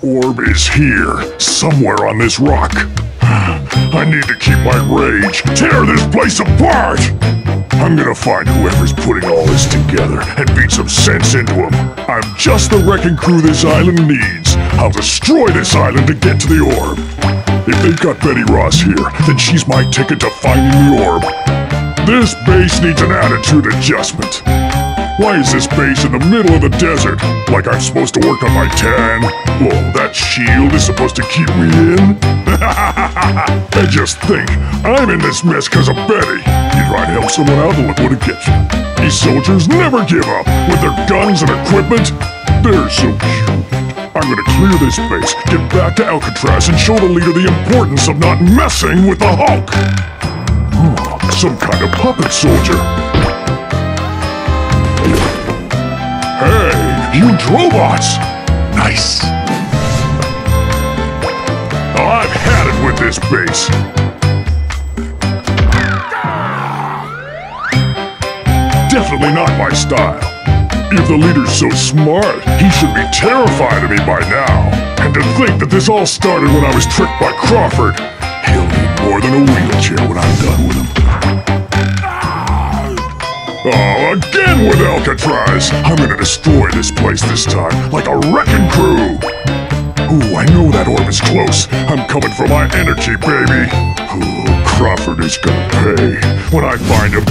orb is here, somewhere on this rock. I need to keep my rage, tear this place apart! I'm gonna find whoever's putting all this together and beat some sense into him. I'm just the wrecking crew this island needs. I'll destroy this island to get to the orb. If they've got Betty Ross here, then she's my ticket to finding the orb. This base needs an attitude adjustment. Why is this base in the middle of the desert? Like I'm supposed to work on my tan? Whoa, that shield is supposed to keep me in? And just think, I'm in this mess because of Betty. You try to help someone out and look what it gets you. These soldiers never give up. With their guns and equipment, they're so cute. I'm gonna clear this base, get back to Alcatraz, and show the leader the importance of not messing with the Hulk. Some kind of puppet soldier. Hey, huge robots! Nice! Oh, I've had it with this base. Definitely not my style. If the leader's so smart, he should be terrified of me by now. And to think that this all started when I was tricked by Crawford. He'll need more than a wheelchair when I'm done with him. Oh, again with Alcatraz! I'm gonna destroy this place this time, like a wrecking crew! Ooh, I know that orb is close. I'm coming for my energy, baby! Ooh, Crawford is gonna pay when I find him.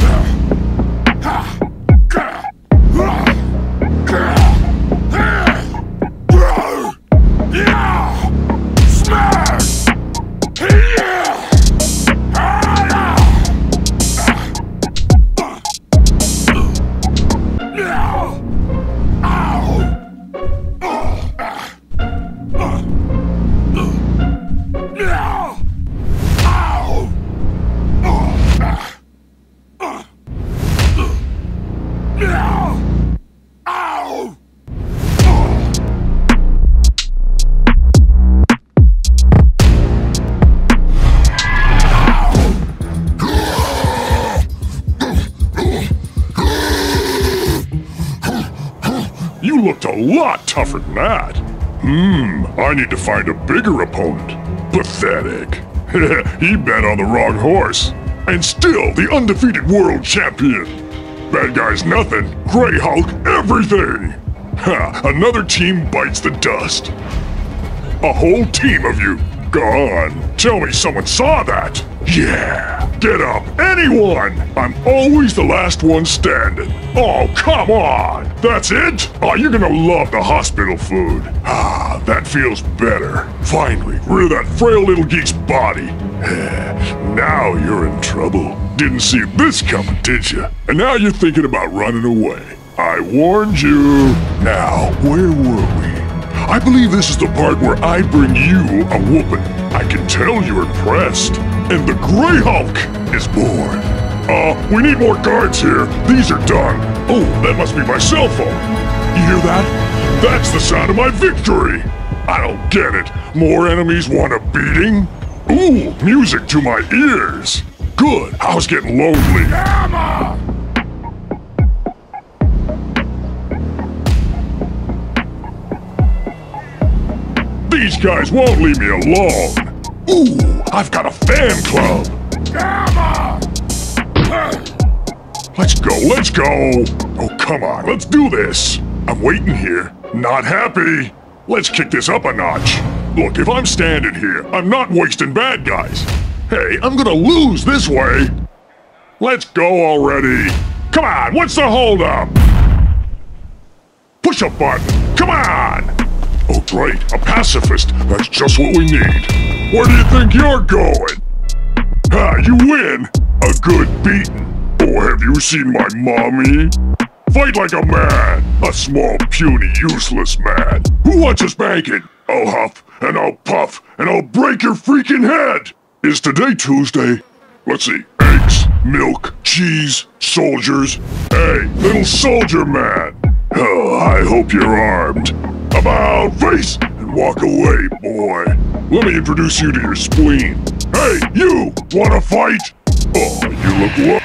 You looked a lot tougher than that. I need to find a bigger opponent. Pathetic. He bet on the wrong horse. And still the undefeated world champion. Bad guy's nothing. Grey Hulk, everything. Ha, another team bites the dust. A whole team of you gone. Tell me someone saw that. Yeah, get up, anyone! I'm always the last one standing. Oh, come on! That's it? Oh, you're gonna love the hospital food. Ah, that feels better. Finally, rid of that frail little geek's body. Now you're in trouble. Didn't see this coming, did you? And now you're thinking about running away. I warned you. Now, where were we? I believe this is the part where I bring you a whooping. I can tell you're impressed. And the Grey Hulk is born. We need more guards here. These are done. Oh, that must be my cell phone. You hear that? That's the sound of my victory. I don't get it. More enemies want a beating? Ooh, music to my ears. Good, I was getting lonely. Hammer! These guys won't leave me alone. Ooh, I've got a fan club. Gamma! Let's go, let's go. Oh, come on, let's do this. I'm waiting here, not happy. Let's kick this up a notch. Look, if I'm standing here, I'm not wasting bad guys. Hey, I'm gonna lose this way. Let's go already. Come on, what's the holdup? Push a button, come on. Oh, great, a pacifist. That's just what we need. Where do you think you're going? Ah, you win. A good beating. Oh, have you seen my mommy? Fight like a man. A small, puny, useless man. Who wants a spanking? I'll huff, and I'll puff, and I'll break your freaking head. Is today Tuesday? Let's see. Eggs, milk, cheese, soldiers. Hey, little soldier man. Oh, I hope you're armed. About face and walk away, boy. Let me introduce you to your spleen. Hey, you! Wanna fight? Oh, you look